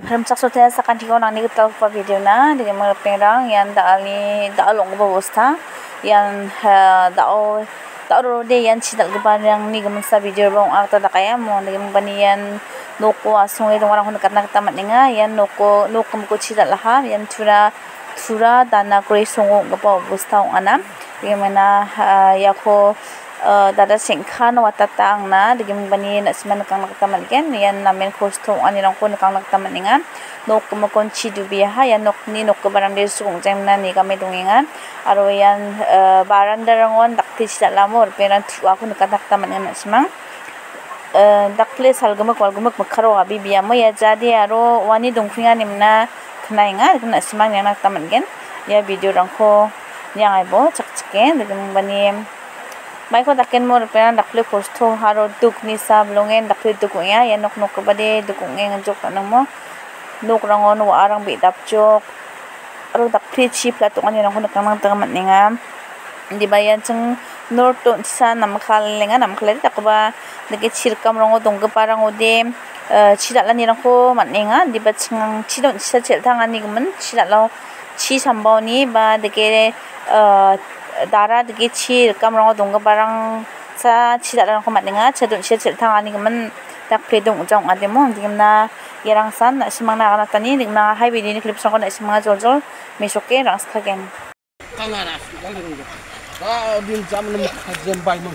Remsak sote sa kanti ko nang nigital pa video na di mga pengrang yan da.alni obosta yan dao de yan chidal gabarang ni gamang sa video bang arta da kaya mo di gamang baniyan noko asung itong orang hunkat nakatamat nga yan noko ko chidal laha yan tura danakgreo songo gapa obosta ong anam di mana yako dada singkha na watata ang na digim bani na siman kang nakataman gen yan namin kosto ani lang ko nakang nakataman nga nok mo kon chidu biha yan nok barang de sung jam na ni kami dungingan aro yan baranda rangon dakti sila lamor peran tu aku nakataman nga simang dakle salgamak walgamak makharo abi biya mo ya jadi aro wani dungfinga nimna thnai nga na simang yang nakataman gen ya video rangko yang aibo chakchike digim bani mai ko daken mor peran dakle posto haro duk ni sab longen dakle duk ya ya nok ko bade duk ngeng jok nang mo nok rangon wa arang bi dap jok aro dakle chi platung ani rang ko nakang tang ninga di bayan chung nor to sa nam khal lenga nam khle takba deke chirkam rango dong parang ode chidala ni rang ko ninga di ba chung chidon sa chel thang ani gumen chidala chi sambawni ba deke dara degi chi kamrang dong barang sa chi dalang ko matninga chadun chi chel thang ani gaman tak pedong jong ademo digna yerang san na simang na kana tani digna highway ni clip sang ko na simang jol mesoke rang skagen tangara din jam nam jam bai mo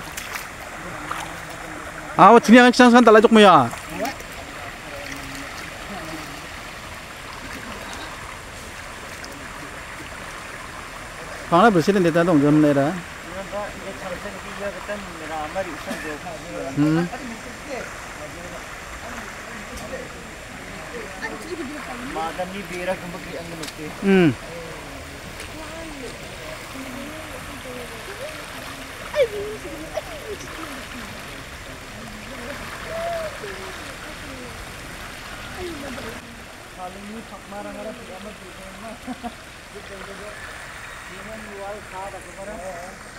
wa chini ang sang san dala jok mo ya Pangla bersih ni dong jam lera. Madam ni bera kumbaki ang nuki. Kalau ni pak marang-marang tidak mesti. Jangan jual khada kepada